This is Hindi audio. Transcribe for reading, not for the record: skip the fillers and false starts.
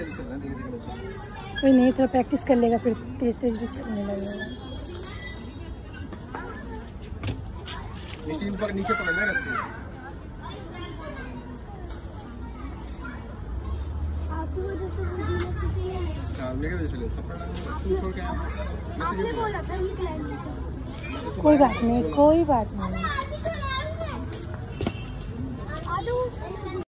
कोई नहीं, थोड़ा प्रैक्टिस कर लेगा फिर तेज तेज भी चलने लगेगा। मशीन पर नीचे पकड़ना है रस्सी। आपकी वजह से वो दिन किसी ने मेरे वजह से ले थप्पड़ लगा तू छोड़ के आया। आपने बोला था निकल। कोई बात नहीं, कोई बात नहीं।